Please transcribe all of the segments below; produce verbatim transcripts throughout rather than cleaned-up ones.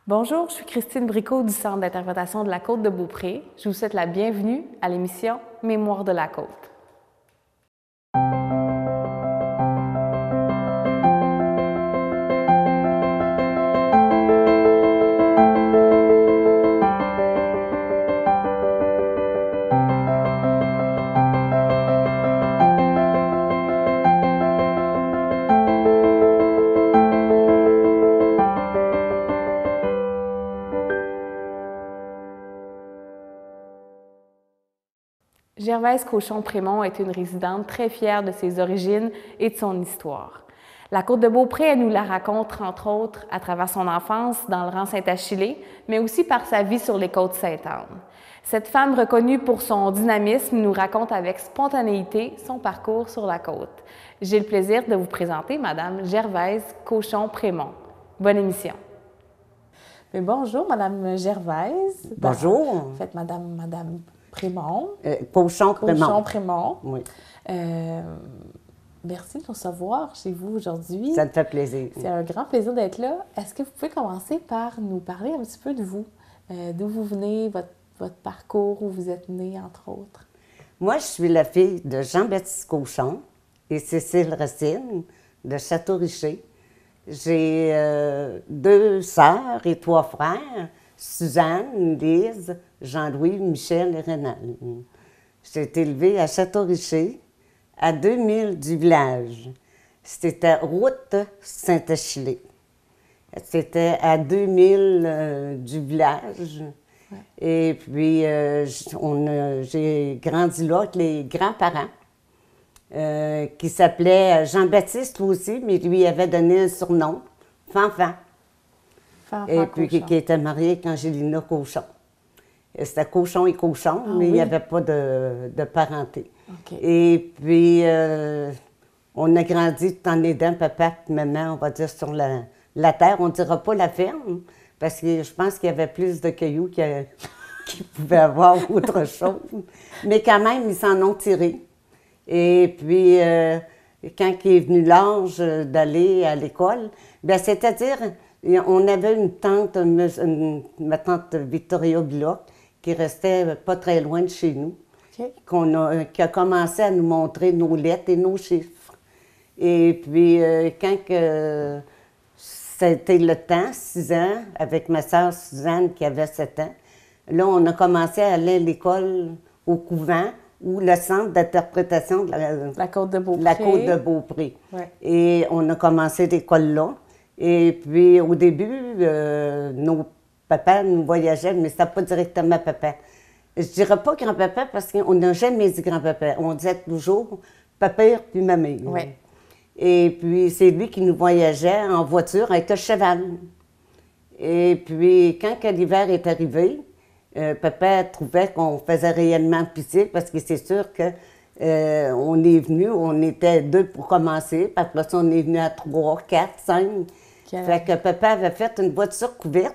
Bonjour, je suis Christine Bricot du Centre d'interprétation de la Côte de Beaupré. Je vous souhaite la bienvenue à l'émission Mémoire de la Côte. Gervaise Cochon-Prémont est une résidente très fière de ses origines et de son histoire. La Côte de Beaupré, elle nous la raconte, entre autres, à travers son enfance dans le rang Saint-Achillé, mais aussi par sa vie sur les côtes Sainte-Anne. Cette femme reconnue pour son dynamisme nous raconte avec spontanéité son parcours sur la côte. J'ai le plaisir de vous présenter Madame Gervaise Cochon-Prémont. Bonne émission. Mais bonjour, Madame Gervaise. Bonjour. En fait, Madame, Madame Prémont. Euh, Cochon-Prémont. Cochon-Prémont. Oui. Euh, merci de nous recevoir chez vous aujourd'hui. Ça me fait plaisir. C'est un grand plaisir d'être là. Est-ce que vous pouvez commencer par nous parler un petit peu de vous? Euh, d'où vous venez, votre, votre parcours, où vous êtes née, entre autres? Moi, je suis la fille de Jean-Baptiste Cochon et Cécile Racine de Château-Richer. J'ai euh, deux sœurs et trois frères, Suzanne, Lise, Jean-Louis, Michel et Rénal. J'ai été élevée à Château-Richer, à deux milles du village. C'était route Saint-Achillé. C'était à deux milles euh, du village. Ouais. Et puis, euh, j'ai grandi là avec les grands-parents, euh, qui s'appelait Jean-Baptiste aussi, mais lui avait donné un surnom, Fanfan. Et puis, qui, qui était marié avec Angelina Cochon. C'était Cochon et Cochon, ah, mais oui. Il n'y avait pas de, de parenté. Okay. Et puis, euh, on a grandi tout en aidant papa et maman, on va dire, sur la, la terre. On ne dira pas la ferme, parce que je pense qu'il y avait plus de cailloux qu'il qu pouvait avoir autre chose. Mais quand même, ils s'en ont tiré. Et puis, euh, quand il est venu l'âge d'aller à l'école, bien, c'est-à-dire... on avait une tante, une, ma tante Victoria Bloch, qui restait pas très loin de chez nous, okay. qu'on a, qui a commencé à nous montrer nos lettres et nos chiffres. Et puis, euh, quand que, c'était le temps, six ans, avec ma sœur Suzanne qui avait sept ans, là, on a commencé à aller à l'école au couvent ou le centre d'interprétation de la, la Côte de Beaupré. La Côte de Beaupré. Ouais. Et on a commencé l'école là. Et puis, au début, euh, nos papas nous voyageaient, mais c'était pas directement papa. Je dirais pas grand-papa parce qu'on n'a jamais dit grand-papa. On disait toujours papa puis ma mère. Ouais. Et puis, c'est lui qui nous voyageait en voiture avec le cheval. Et puis, quand l'hiver est arrivé, euh, papa trouvait qu'on faisait réellement pitié parce que c'est sûr que euh, on est venu, on était deux pour commencer, puis après ça, on est venu à trois, quatre, cinq. Okay. Fait que papa avait fait une voiture couverte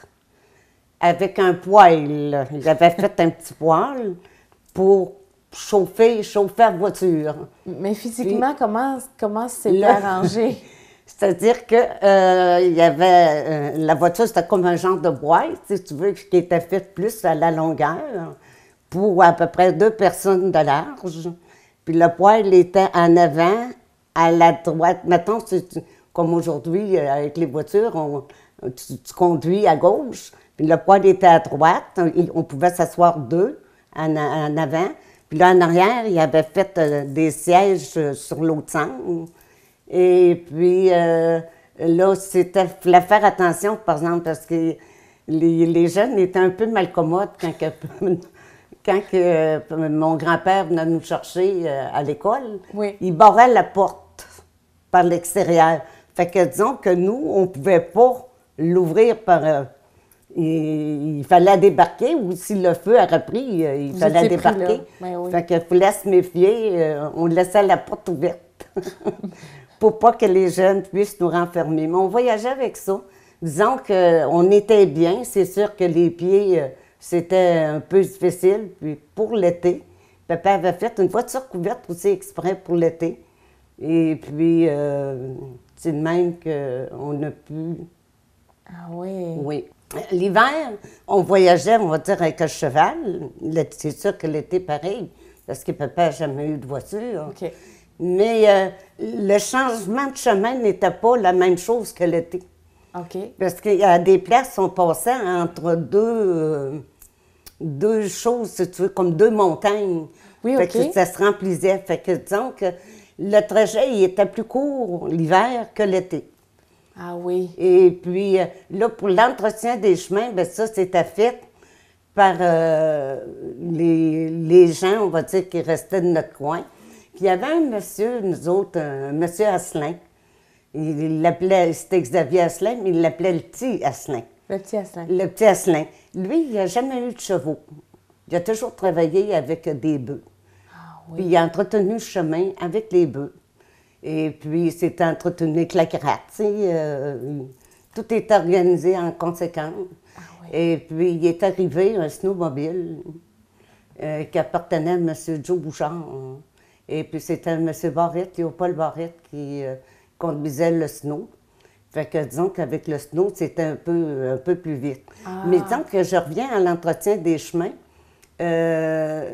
avec un poêle. Il avait fait un petit poêle pour chauffer, chauffer la voiture. Mais physiquement, Puis, comment, comment c'était arrangé? C'est-à-dire que euh, il y avait euh, la voiture, c'était comme un genre de boîte, si tu veux, qui était faite plus à la longueur pour à peu près deux personnes de large. Puis le poêle était en avant, à la droite. Mettons, c'est comme aujourd'hui, avec les voitures, on, tu, tu conduis à gauche, puis le poêle était à droite, on, on pouvait s'asseoir deux en, en avant. Puis là, en arrière, il avait fait euh, des sièges sur l'autre sens. Et puis, euh, là, c'était, il fallait faire attention, par exemple, parce que les, les jeunes étaient un peu malcommodes quand, que, quand que, euh, mon grand-père venait nous chercher euh, à l'école. Oui. Il barrait la porte par l'extérieur. Fait que disons que nous, on ne pouvait pas l'ouvrir par... Euh, il, il fallait débarquer, ou si le feu a repris, euh, il Vous fallait débarquer. Ben oui. Fait qu'il fallait se méfier, euh, on laissait la porte ouverte pour pas que les jeunes puissent nous renfermer. Mais on voyageait avec ça. Disons qu'on était bien, c'est sûr que les pieds, euh, c'était un peu difficile. Puis pour l'été, papa avait fait une voiture couverte aussi exprès pour l'été. Et puis... Euh, c'est de même qu'on a pu... Ah oui? Oui. L'hiver, on voyageait, on va dire, avec un cheval. C'est sûr que l'été, pareil, parce que papa n'a jamais eu de voiture. OK. Mais euh, le changement de chemin n'était pas la même chose que l'été. OK. Parce qu'il y a des places, on passait entre deux, euh, deux choses, si tu veux, comme deux montagnes. Oui, fait OK. que ça se remplissait. Fait que disons que le trajet, il était plus court l'hiver que l'été. Ah oui. Et puis, euh, là, pour l'entretien des chemins, bien ça, c'était fait par euh, les, les gens, on va dire, qui restaient de notre coin. Puis il y avait un monsieur, nous autres, un monsieur Asselin. Il l'appelait, c'était Xavier Asselin, mais il l'appelait le petit Asselin. Le petit Asselin. Le petit Asselin. Lui, il n'a jamais eu de chevaux. Il a toujours travaillé avec des bœufs. Ah Puis oui. il a entretenu le chemin avec les bœufs. Et puis, c'est entretenu avec la gratte, tu sais, euh, tout est organisé en conséquence. Ah oui. Et puis, il est arrivé un snowmobile euh, qui appartenait à M. Joe Bouchard. Et puis, c'était M. Barrette, Léopold Barrette, qui euh, conduisait le snow. Fait que, disons qu'avec le snow, c'était un peu, un peu plus vite. Ah. Mais disons que je reviens à l'entretien des chemins. Euh,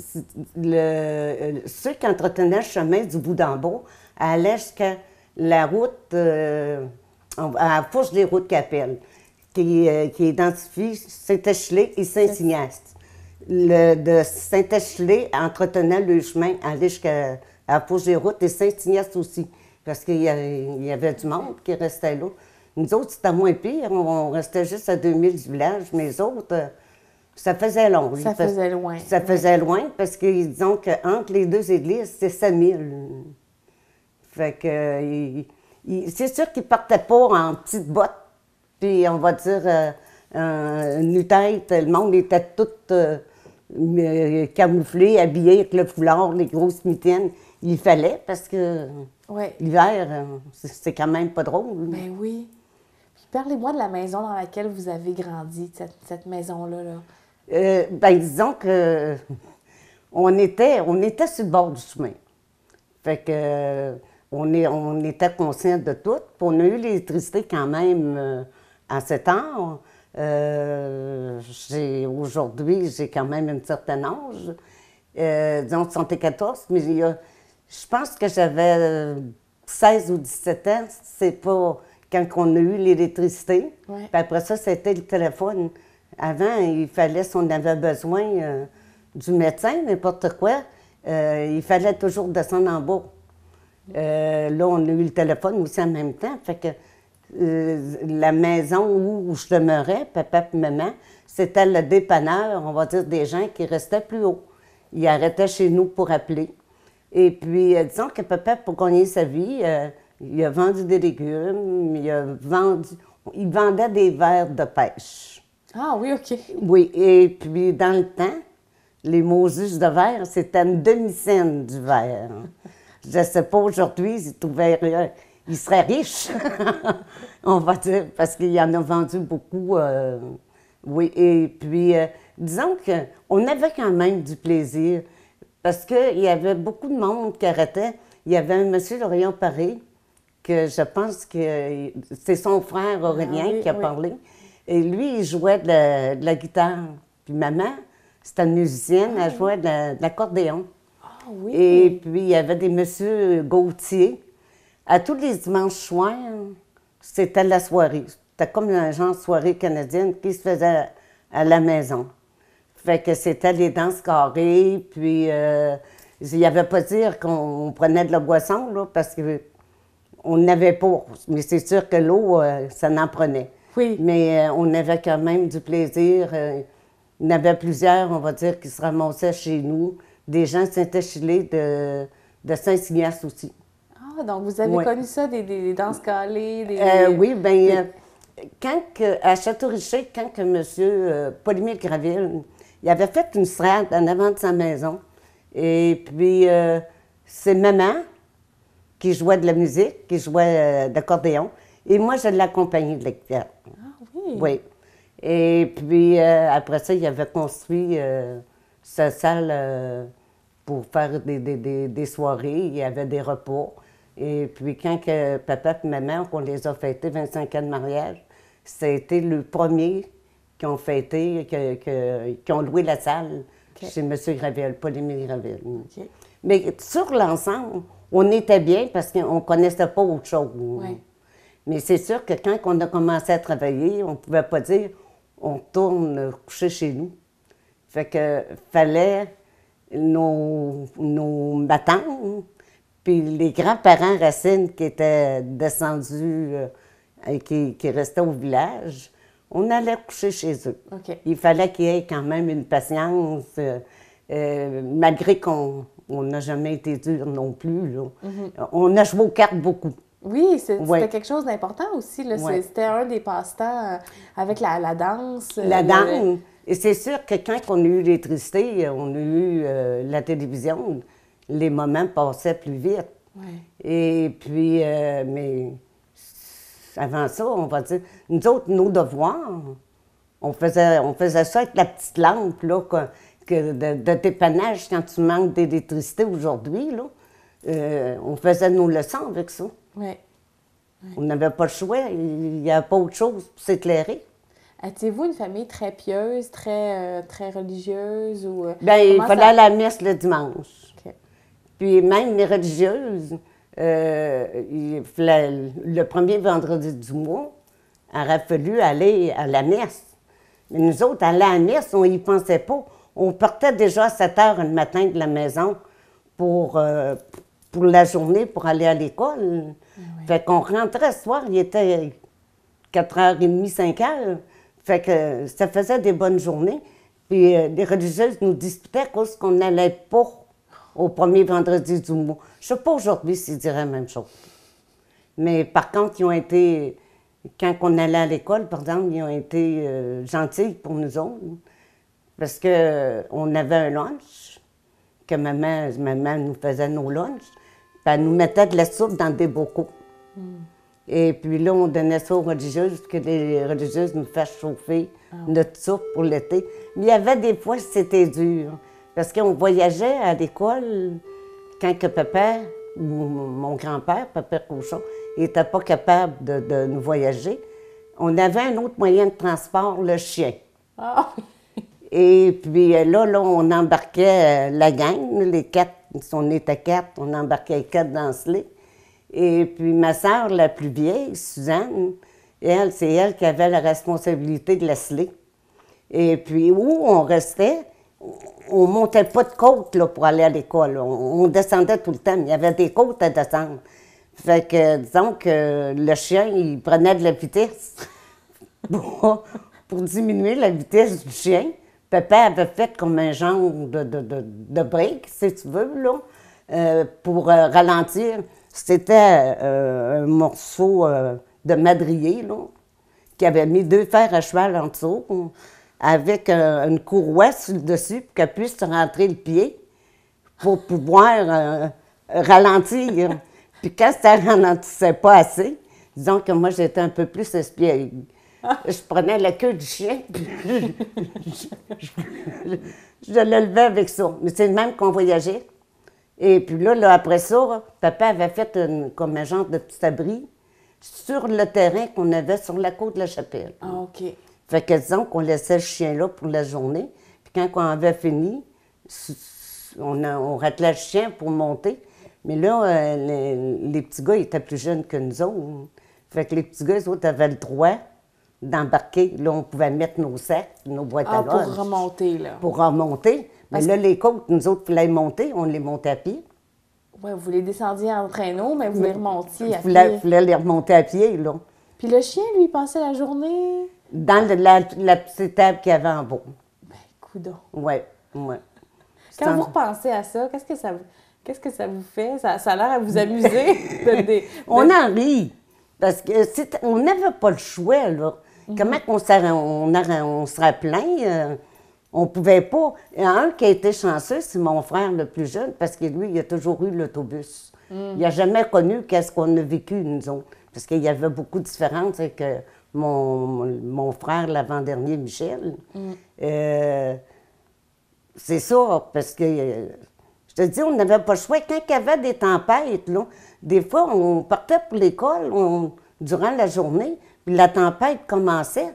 le, ceux qui entretenaient le chemin du bout d'en bas allaient jusqu'à la route, euh, à la fourche des routes qu'appelle, qui, euh, qui identifie Saint-Échelé et Saint-Ignace. Le, de Saint-Échelé entretenait le chemin, allait jusqu'à la fourche des routes et Saint-Ignace aussi, parce qu'il y, il y avait du monde qui restait là. Nous autres, c'était moins pire, on, on restait juste à deux milles du village, mais les autres, euh, ça faisait long. Ça Fais- faisait loin. Ça faisait loin parce que disons qu'entre les deux églises, c'est sept mille. Fait que euh, il- il- c'est sûr qu'ils ne partaient pas en petites bottes, puis on va dire euh, euh, nu-tête, le monde était tout euh, euh, camouflé, habillé avec le foulard, les grosses mitaines. Il fallait parce que Oui. l'hiver, euh, c'est c'est quand même pas drôle. Ben oui. Puis parlez-moi de la maison dans laquelle vous avez grandi, cette, cette maison-là. Là. Euh, ben, disons que on était, on était sur le bord du chemin. Fait que euh, on, est, on était conscient de tout. Puis on a eu l'électricité quand même euh, à cet âge. Euh, j'ai- Aujourd'hui, j'ai quand même un certain âge, euh, disons soixante-quatorze, mais il y a- je pense que j'avais euh, seize ou dix-sept ans. C'est pas quand on a eu l'électricité. Ouais. Puis après ça, c'était le téléphone. Avant, il fallait, si on avait besoin euh, du médecin, n'importe quoi, euh, il fallait toujours descendre en bas. Euh, là, on a eu le téléphone aussi en même temps. Fait que euh, la maison où, où je demeurais, papa et maman, c'était le dépanneur, on va dire, des gens qui restaient plus haut. Ils arrêtaient chez nous pour appeler. Et puis, euh, disons que papa, pour gagner sa vie, euh, il a vendu des légumes, il a vendu... Il vendait des verres de pêche. Ah oui, OK. Oui, et puis dans le temps, les Moses de verre, c'était une demi-scène du verre. Je ne sais pas aujourd'hui, s'il trouvait- il serait riche, on va dire, parce qu'il en a vendu beaucoup. euh, oui, et puis, euh, disons qu'on avait quand même du plaisir, parce qu'il y avait beaucoup de monde qui arrêtait. Il y avait un monsieur Lorient Paré, que je pense que c'est son frère Aurélien Ah oui, qui a oui. parlé. Et lui, il jouait de la, de la guitare. Puis maman, c'était une musicienne, elle jouait de la- de l'accordéon. Ah oui. Et puis, il y avait des messieurs Gauthier. À tous les dimanches soirs, c'était la soirée. C'était comme un genre de soirée canadienne qui se faisait à la maison. Fait que c'était les danses carrées, puis euh, il n'y avait pas à dire qu'on prenait de la boisson, là, parce que on n'avait pas. Mais c'est sûr que l'eau, euh, ça n'en prenait. Oui. Mais euh, on avait quand même du plaisir. euh, il y en avait plusieurs, on va dire, qui se ramassaient chez nous. Des gens de Saint-Échillé, de, de Saint-Ignace aussi. Ah, donc vous avez Ouais. connu ça, des, des, des danses calées, des... Euh, oui, bien, quand que, à Château-Richer, quand que M. Euh, Paul-Émile Graville, il avait fait une strade en avant de sa maison. Et puis, euh, c'est maman qui jouait de la musique, qui jouait euh, d'accordéon. Et moi, je l'accompagnais de la guitare. Ah oui. Oui. Et puis, euh, après ça, il avait construit euh, sa salle euh, pour faire des, des, des, des soirées. Il y avait des repas. Et puis, quand que papa et maman, on les a fêtés vingt-cinq ans de mariage, ça a été le premier qui ont fêté, que, que, qui ont loué la salle okay. chez M. Gravel, Paul-Émile Gravel. Okay. Mais sur l'ensemble, on était bien parce qu'on ne connaissait pas autre chose. Ouais. Mais c'est sûr que quand on a commencé à travailler, on ne pouvait pas dire on tourne coucher chez nous. Fait que fallait nos, nos matants, puis les grands-parents Racine qui étaient descendus euh, et qui, qui restaient au village, on allait coucher chez eux. Okay. Il fallait qu'il y ait quand même une patience, euh, euh, malgré qu'on n'a jamais été dur non plus. Là. Mm-hmm. On a joué aux cartes beaucoup. Oui, c'était ouais. quelque chose d'important aussi. Ouais. C'était un des passe-temps avec la, la danse. La le... danse. Et c'est sûr que quand on a eu l'électricité, on a eu euh, la télévision, les moments passaient plus vite. Ouais. Et puis, euh, mais avant ça, on va dire, nous autres, nos devoirs, on faisait, on faisait ça avec la petite lampe là, que, que de, de dépannage quand tu manques d'électricité aujourd'hui. Là, euh, on faisait nos leçons avec ça. Ouais. Ouais. On n'avait pas le choix, il n'y avait pas autre chose pour s'éclairer. Étiez-vous une famille très pieuse, très, euh, très religieuse? Ou, euh, bien, il fallait ça... aller à la messe le dimanche. Okay. Puis même les religieuses, euh, il fallait, le premier vendredi du mois, il aurait fallu aller à la messe. Mais nous autres, aller à la messe, on n'y pensait pas. On partait déjà à sept heures le matin de la maison pour, euh, pour la journée, pour aller à l'école. Ah oui. Fait qu'on rentrait ce soir, il était quatre heures trente, cinq heures. Fait que ça faisait des bonnes journées. Puis euh, les religieuses nous disputaient à cause qu'on n'allait pas au premier vendredi du mois. Je ne sais pas aujourd'hui s'ils diraient la même chose. Mais par contre, ils ont été, quand on allait à l'école, par exemple, ils ont été euh, gentils pour nous autres. Parce qu'on euh, avait un lunch, que maman, maman nous faisait nos lunchs. Puis elle nous mettait de la soupe dans des bocaux. Mm. Et puis là, on donnait ça aux religieuses, que les religieuses nous fassent chauffer oh. notre soupe pour l'été. Mais il y avait des fois, c'était dur. Parce qu'on voyageait à l'école quand que papa, ou mon grand-père, papa Cochon, n'était pas capable de, de nous voyager. On avait un autre moyen de transport, le chien. Oh. Et puis là, là, on embarquait la gang, les quatre, si on était quatre, on embarquait les quatre dans ce lit. Et puis ma sœur, la plus vieille, Suzanne, elle, c'est elle qui avait la responsabilité de la sler. Et puis où on restait, on ne montait pas de côte là, pour aller à l'école. On, on descendait tout le temps, mais il y avait des côtes à descendre. Fait que, disons que le chien, il prenait de la vitesse pour, pour diminuer la vitesse du chien. Papa avait fait comme un genre de, de, de, de break, si tu veux, là, euh, pour euh, ralentir. C'était euh, un morceau euh, de madrier, là, qui avait mis deux fers à cheval en dessous, avec euh, une courroie sur le dessus pour qu'elle puisse rentrer le pied pour pouvoir euh, ralentir. Puis quand ça ne ralentissait pas assez, disons que moi, j'étais un peu plus espiègle. Je prenais la queue du chien, puis je, je, je le levais avec ça. Mais c'est le même qu'on voyageait. Et puis là, là, après ça, papa avait fait une, comme un genre de petit abri sur le terrain qu'on avait sur la côte de la Chapelle. Ah, OK. Fait que disons qu'on laissait le chien là pour la journée. Puis quand on avait fini, on, a, on ratelait le chien pour monter. Mais là, euh, les, les petits gars, ils étaient plus jeunes que nous autres. Fait que les petits gars, eux autres, avaient le droit d'embarquer. Là, on pouvait mettre nos sacs, nos boîtes ah, à lunch. pour remonter, là. Pour remonter. Mais là, les côtes, nous autres, il fallait monter, on les montait à pied. Oui, vous les descendiez en traîneau, mais vous les remontiez à pied. Il fallait les remonter à pied, là. Puis le chien, lui, il passait la journée? Dans le, la, la petite table qu'il y avait en bas. Ben, coudonc. Oui, oui. Quand vous repensez à ça, qu'est-ce que ça, qu'est-ce que ça vous fait? Ça, ça a l'air à vous amuser? de, de, de... On en rit, parce qu'on n'avait pas le choix, là. Mm-hmm. Comment on, on, on, on serait plein? Euh, on pouvait pas. Il y en a un qui a été chanceux, c'est mon frère le plus jeune, parce que lui, il a toujours eu l'autobus. Mm. Il n'a jamais connu qu'est-ce qu'on a vécu, nous autres. Parce qu'il y avait beaucoup de différences avec euh, mon, mon frère, l'avant-dernier, Michel. Mm. Euh, c'est ça, parce que, euh, je te dis, on n'avait pas le choix. Quand il y avait des tempêtes, là, des fois, on partait pour l'école durant la journée, puis la tempête commençait.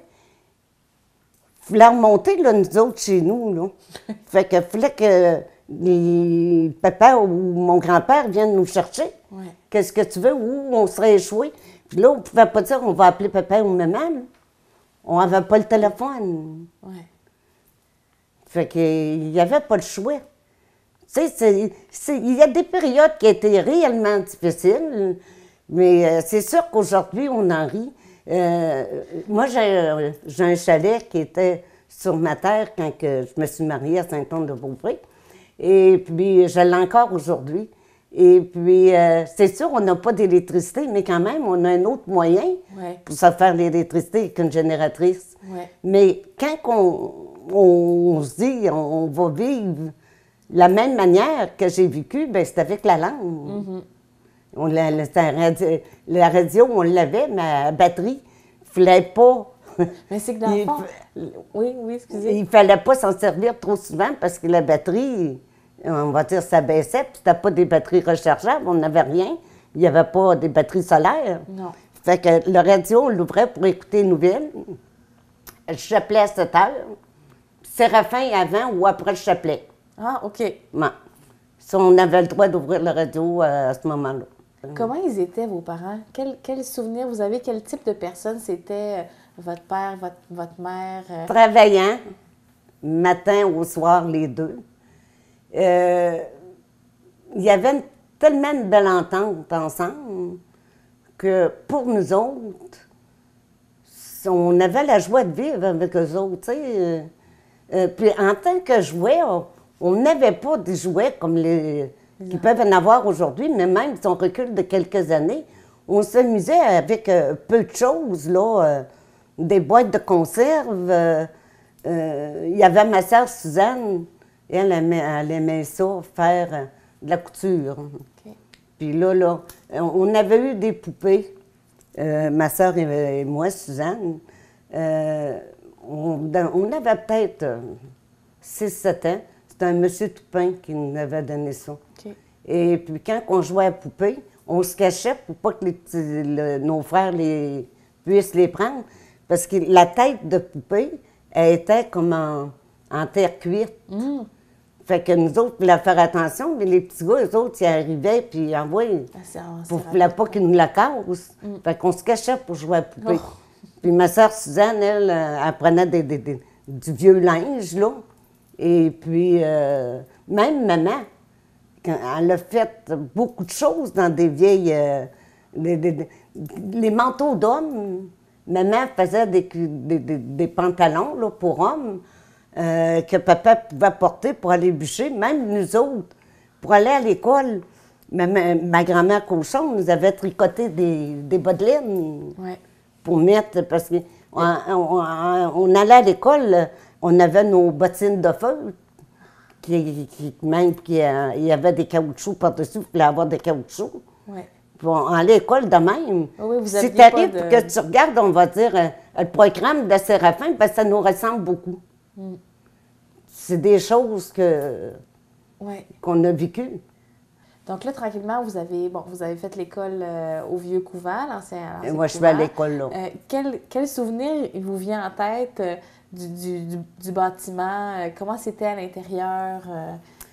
Il fallait remonter, là, nous autres, chez nous, là. Fait que fallait que les papa ou mon grand-père viennent nous chercher. Ouais. Qu'est-ce que tu veux? Où on serait échoué? Puis là, on ne pouvait pas dire on va appeler papa ou maman. Là. On n'avait pas le téléphone. Ouais. Fait qu'il n'y avait pas le choix. Tu sais, il y a des périodes qui étaient réellement difficiles, mais euh, c'est sûr qu'aujourd'hui, on en rit. Euh, moi, j'ai un chalet qui était sur ma terre quand que je me suis mariée à Saint-Anne-de-Beaupré. Et puis, je l'ai encore aujourd'hui. Et puis, euh, c'est sûr, on n'a pas d'électricité, mais quand même, on a un autre moyen ouais. pour se faire l'électricité qu'une génératrice. Ouais. Mais quand on, on, on se dit on va vivre la même manière que j'ai vécu, bien, c'est avec la langue. Mm-hmm. On la, la, radio, la radio, on l'avait, mais la batterie, il ne fallait pas. Mais c'est que dans le fond. Oui, oui, excusez. Il ne fallait pas s'en servir trop souvent parce que la batterie, on va dire, ça baissait, puis c'était pas des batteries rechargeables, on n'avait rien. Il n'y avait pas des batteries solaires. Non. Fait que le radio, on l'ouvrait pour écouter les nouvelles. Le chapelet à sept heures. Séraphin avant ou après le chapelet. Ah, OK. Ouais. Si on avait le droit d'ouvrir le radio à ce moment-là. Comment ils étaient, vos parents? Quels quel souvenirs vous avez? Quel type de personne c'était euh, votre père, votre, votre mère? Euh... Travaillant, matin au soir, les deux. Euh, il y avait une, tellement de belle entente ensemble que pour nous autres, on avait la joie de vivre avec eux autres. Tu sais. Euh, euh, puis en tant que jouet, on n'avait pas des jouets comme les qui peuvent en avoir aujourd'hui, mais même si on recule de quelques années, on s'amusait avec euh, peu de choses, là, euh, des boîtes de conserve. Euh, euh, il y avait ma sœur Suzanne, elle aimait, elle aimait ça, faire euh, de la couture. Okay. Puis là, là, on avait eu des poupées, euh, ma sœur et, et moi, Suzanne. Euh, on, on avait peut-être six sept ans. C'était un monsieur Toupin qui nous avait donné ça. Okay. Et puis quand on jouait à poupée, on se cachait pour pas que les petits, le, nos frères les, puissent les prendre. Parce que la tête de poupée, elle était comme en, en terre cuite. Mm. Fait que nous autres, il fallait faire attention, mais les petits gars, eux autres, ils arrivaient, puis ils envoyaient. Ah, pour ne pas qu'ils nous la cassent. Mm. Fait qu'on se cachait pour jouer à poupée. Oh. Puis ma sœur Suzanne, elle, elle prenait des, des, des, du vieux linge, là. Et puis, euh, même maman, quand elle a fait beaucoup de choses dans des vieilles... Euh, des, des, des, les manteaux d'hommes. Maman faisait des, des, des, des pantalons là, pour hommes euh, que papa pouvait porter pour aller bûcher. Même nous autres, pour aller à l'école, ma, ma, ma grand-mère Cochon nous avait tricoté des, des bas de laine ouais. pour mettre... Parce qu'on on, on, on allait à l'école... On avait nos bottines de feu, qui, qui, même qu'il euh, y avait des caoutchoucs par-dessus, il fallait avoir des caoutchoucs. Ouais. Puis on allait à l'école de même. Oui, vous si tu arrives de... que tu regardes, on va dire, euh, le programme de Séraphin, ben, ça nous ressemble beaucoup. Mm. C'est des choses que, ouais. qu'on a vécues. Donc là, tranquillement, vous avez, bon, vous avez fait l'école euh, au Vieux-Couvent, l'ancien Et moi, je suis à l'école là. Euh, quel, quel souvenir vous vient en tête euh, du, du, du, du bâtiment? Euh, comment c'était à l'intérieur? Euh...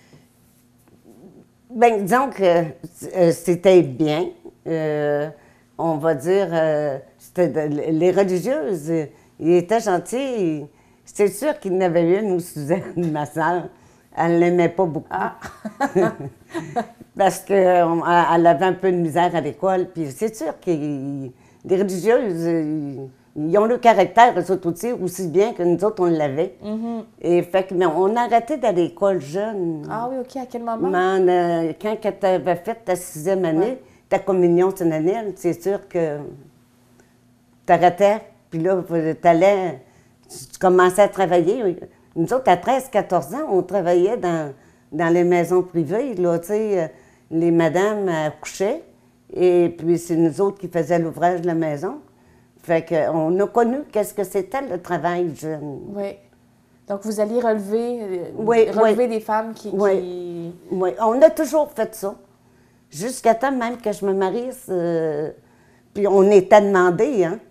Bien, disons que euh, c'était bien. Euh, on va dire, euh, c'était de, les religieuses, euh, ils étaient gentils. C'est sûr qu'il y en avait une, Suzanne, ma soeur, elle ne l'aimait pas beaucoup. Ah. Parce qu'elle avait un peu de misère à l'école. Puis c'est sûr que les religieuses, ils ont le caractère, eux autres aussi, aussi bien que nous autres, on l'avait. Mm-hmm. Et fait que, mais on a arrêté d'aller à l'école jeune. Ah oui, OK. À quel moment? Mais, euh, quand tu avais fait ta sixième année, ouais. ta communion solennelle, c'est sûr que tu arrêtais. Puis là, tu allais, tu commençais à travailler. Nous autres, à treize quatorze ans, on travaillait dans, dans les maisons privées, là, tu sais. Les madames accouchaient, et puis c'est nous autres qui faisions l'ouvrage de la maison. Fait qu'on a connu qu'est-ce que c'était le travail jeune. Oui. Donc vous alliez relever, oui, relever oui. des femmes qui, oui. qui... Oui, on a toujours fait ça. Jusqu'à temps même que je me marie, euh, puis on était demandé, hein.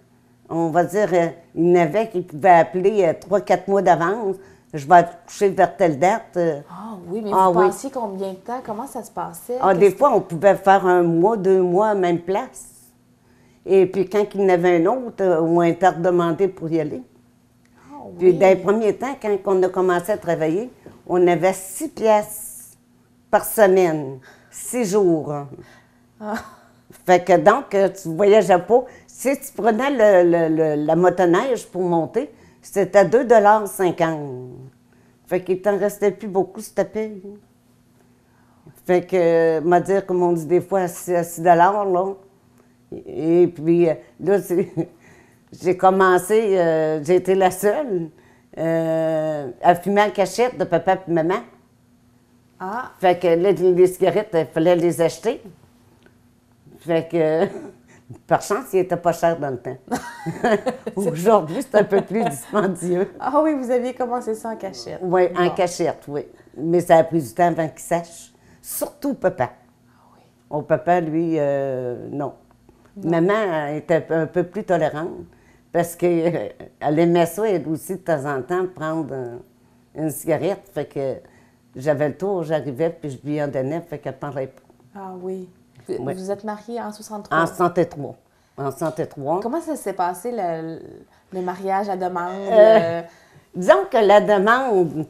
on va dire, euh, il y en avait qui pouvaient appeler euh, trois, quatre mois d'avance. Je vais coucher vers telle date. euh. Ah oui, mais Ah vous oui. pensiez combien de temps? Comment ça se passait? Ah, Qu'est-ce des que- fois, on pouvait faire un mois, deux mois à même place. Et puis quand il y en avait un autre, euh, on était redemandé pour y aller. Ah Puis oui. dans les premiers temps, quand on a commencé à travailler, on avait six pièces par semaine, six jours. Ah. Fait que donc, euh, tu voyageais pas. Si tu prenais le, le- le- la motoneige pour monter, c'était deux dollars cinquante. Fait qu'il t'en restait plus beaucoup, c'était payé. Fait que, euh, m'a dire, comme on dit des fois, à six dollars, là. Et puis, euh, là, c'est- j'ai commencé, euh, j'ai été la seule euh, à fumer en cachette de papa et maman. Ah, Fait que là, les cigarettes, il fallait les acheter. Fait que, par chance, il n'était pas cher dans le temps. Aujourd'hui, c'est un peu plus dispendieux. ah oui, vous aviez commencé ça en cachette. Oui, en Bon. cachette, oui. Mais ça a pris du temps avant qu'il sache. Surtout papa. Ah oui. Mon papa, lui, euh, non. Maman elle était un peu plus tolérante parce qu'elle aimait ça, elle aussi, de temps en temps, prendre euh, une cigarette. Fait que j'avais le tour, j'arrivais, puis je lui en donnais, fait qu'elle ne parlait pas. Ah oui. Vous, Oui. vous êtes mariée en soixante-trois. En soixante-trois. En soixante-trois. Comment ça s'est passé, le, le mariage à demande? Euh, le- Disons que la demande,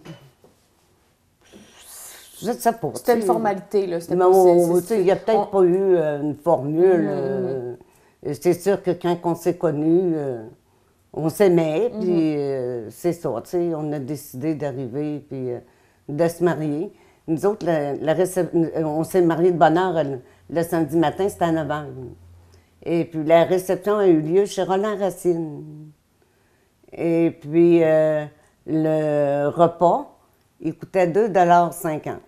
je ne sais pas. C'était tu une sais. formalité, là. C'était Mais pas- on- c'est- tu sais, il n'y a c'est- peut-être on- pas eu euh, une formule. Mhm. euh, et c'est sûr que quand on s'est connus, euh, on s'aimait, Mhm. puis euh, c'est ça, tu sais, on a décidé d'arriver, puis euh, de se marier. Nous autres, la, la récep- on s'est mariés de bonne heure le, le samedi matin, c'était à neuf heures. Et puis la réception a eu lieu chez Roland Racine. Et puis euh, le repas, il coûtait deux dollars cinquante.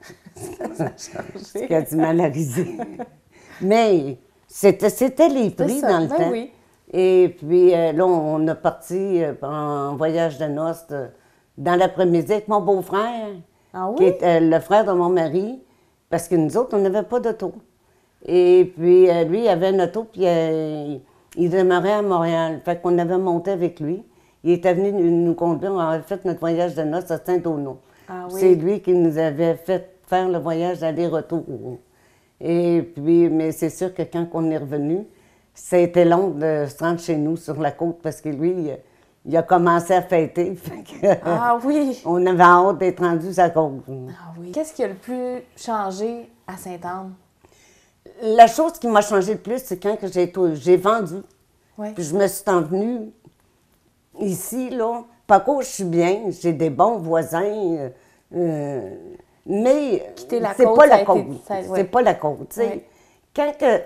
Ce qui a du mal à riser. Mais c'était c'était les prix ça, dans le ben temps. oui. Et puis euh, là, on a parti euh, en voyage de noces euh, dans l'après-midi avec mon beau-frère, Ah qui oui? est euh, le frère de mon mari, parce que nous autres, on n'avait pas d'auto. Et puis euh, lui, il avait une auto, puis euh, il demeurait à Montréal. Fait qu'on avait monté avec lui. Il était venu nous nous conduire, on avait fait notre voyage de noces à Saint-Donat. Ah oui. C'est lui qui nous avait fait faire le voyage d'aller-retour. Et puis, mais c'est sûr que quand on est revenu, ça a été long de se rendre chez nous sur la côte parce que lui, il a commencé à fêter. Fait que, Ah oui. on avait hâte d'être rendu à côte. Ah oui. Qu'est-ce qui a le plus changé à Sainte-Anne? La chose qui m'a changé le plus, c'est quand que j'ai tout- j'ai vendu. Oui. Puis je me suis envenue ici, là. Pas que je suis bien, j'ai des bons voisins, euh, euh, mais Quitter la c'est côte, pas ça a la été- côte. ça- ouais. C'est pas la côte, tu sais. Ouais. Quand que, euh,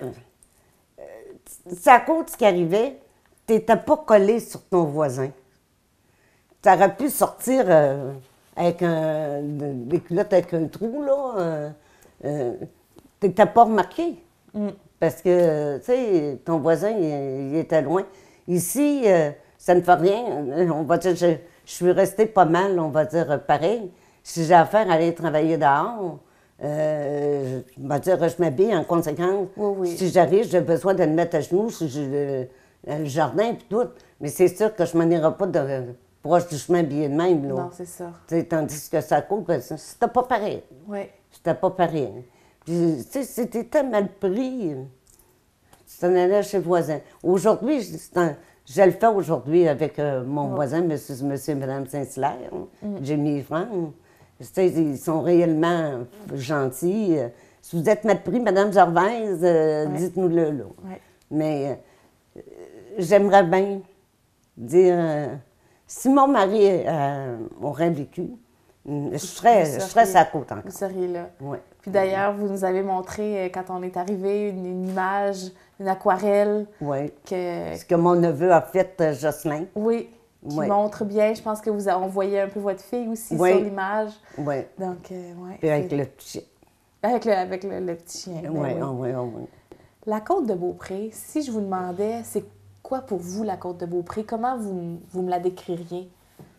c'est à côte ce qui arrivait, t'étais pas collé sur ton voisin. Tu aurais pu sortir euh, avec un, des culottes avec un trou, là. Euh, euh, t'étais pas remarqué. Mm. Parce que, tu sais, ton voisin, il, il était loin. Ici, euh, ça ne fait rien. On va dire, je, je suis restée pas mal, on va dire, pareil. Si j'ai affaire à aller travailler dehors, euh, je vais dire, je m'habille en conséquence. Oui, oui. Si j'arrive, j'ai besoin de me mettre à genoux, si j'ai le, le jardin et tout. Mais c'est sûr que je m'en irai pas de, proche du chemin habillé de même, là. Non, c'est ça. Tu sais, tandis que ça coûte, ben, c'était pas pareil. Oui. C'était pas pareil. Puis, tu sais, c'était tellement mal pris. Tu t'en allais chez le voisin. Aujourd'hui, je, c'est un- je le fais aujourd'hui avec euh, mon voisin, monsieur, monsieur et madame Saint-Hilaire, Jimmy et Franck. Tu sais, ils sont réellement gentils. Si vous êtes mal pris, madame Gervaise, euh, Ouais. dites-nous-le, là. Ouais. Mais euh, j'aimerais bien dire, euh, si mon mari euh, aurait vécu, je serais, je serais seriez- sa côte encore. Vous seriez là. Ouais. Puis d'ailleurs, vous nous avez montré, euh, quand on est arrivé, une, une image, une aquarelle Oui. que... Ce que mon neveu a fait, euh, Jocelyn. Oui, qui Ouais. montre bien. Je pense que vous a- on voyait un peu votre fille aussi Oui. sur l'image. Oui. Donc, euh, ouais. Puis avec c'est- le petit. Avec le, avec le, le petit chien. ben Oui, oui. oui, oui. La côte de Beaupré, si je vous demandais, c'est quoi pour vous la côte de Beaupré? Comment vous, vous me la décririez?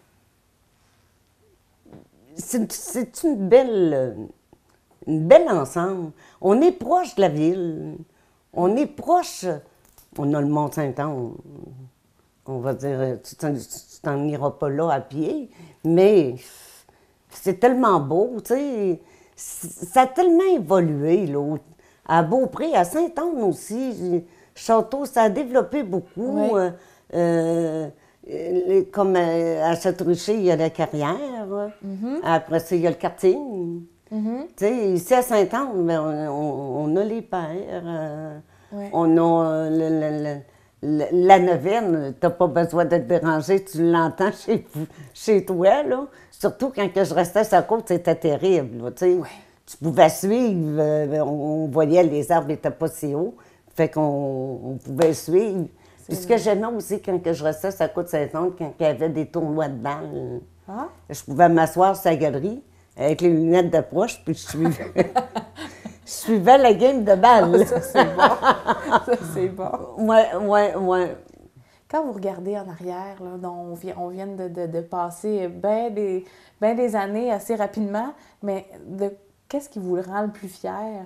C'est c'est une belle, euh, une belle ensemble. On est proche de la ville. On est proche. On a le Mont-Saint-Anne. on va dire, tu t'en, tu t'en iras pas là à pied, mais c'est tellement beau, tu sais. Ça a tellement évolué, là. À Beaupré, à Sainte-Anne aussi, Château, ça a développé beaucoup. Oui. Euh, euh, euh, comme à Château-Richer, il y a la carrière. Mm-hmm. Après ça, il y a le karting. Mm-hmm. Tu sais, ici à Sainte-Anne, ben, on, on, on a les pères. Euh, Ouais. On a euh, le- le- le- la neuvaine, tu n'as pas besoin de te déranger, tu l'entends chez, chez toi, là. Surtout quand que je restais sur la côte, c'était terrible, là, tu sais. Ouais. Tu pouvais suivre, euh, on, on voyait les arbres n'étaient pas si hauts, fait qu'on on pouvait suivre. Puis ce que j'aimais aussi quand que je restais sur la côte Saint-Anne, quand il y avait des tournois de balles, Ah. je pouvais m'asseoir sur la galerie avec les lunettes de poche, puis je suivais, je suivais la game de balle. Ah, ça, c'est bon. Ça, c'est bon. Ouais, ouais, ouais. Quand vous regardez en arrière, là, dont on vient, on vient de, de, de passer bien des, ben des années assez rapidement, mais de qu'est-ce qui vous rend le plus fier?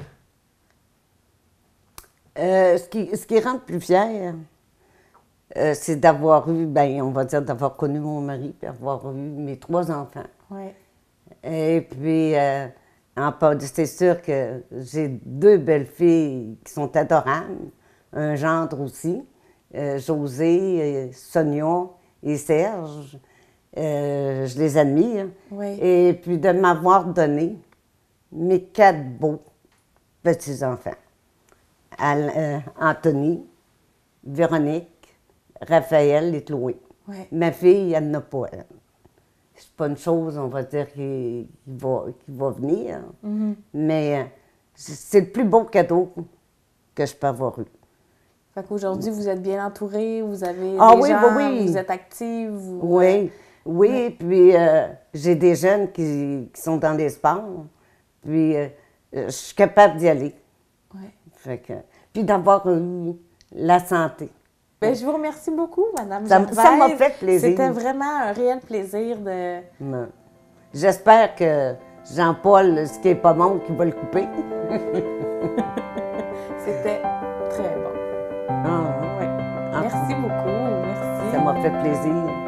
Euh, ce, qui, ce qui rend le plus fier, euh, c'est d'avoir eu, ben, on va dire, d'avoir connu mon mari, puis avoir eu mes trois enfants. Oui. Et puis, euh, en part- c'est sûr que j'ai deux belles filles qui sont adorables, un gendre aussi, euh, José, euh, Sonia et Serge. Euh, je les admire. Oui. Et puis de m'avoir donné mes quatre beaux petits-enfants. Al- euh, Anthony, Véronique, Raphaël et Chloé. Oui. Ma fille, elle n'a pas, elle. C'est pas une chose, on va dire, qui, qui va, qui va venir. Mm-hmm. Mais euh, c'est le plus beau cadeau que je peux avoir eu. Fait qu'aujourd'hui, vous êtes bien entouré, vous avez Ah des oui, gens, oui, oui. vous êtes active. Vous, Oui, oui, oui. puis euh, j'ai des jeunes qui, qui sont dans les sports, puis euh, je suis capable d'y aller. Oui. Fait que, puis d'avoir eu la santé. Bien, je vous remercie beaucoup, Madame Ça- Gervais. ça m'a fait plaisir. C'était vraiment un réel plaisir de... Ouais. J'espère que Jean-Paul, ce qui n'est pas bon, qu'il va le couper. C'était très bon. Ah, Oui. Ah. Merci beaucoup. Merci. ça m'a fait plaisir.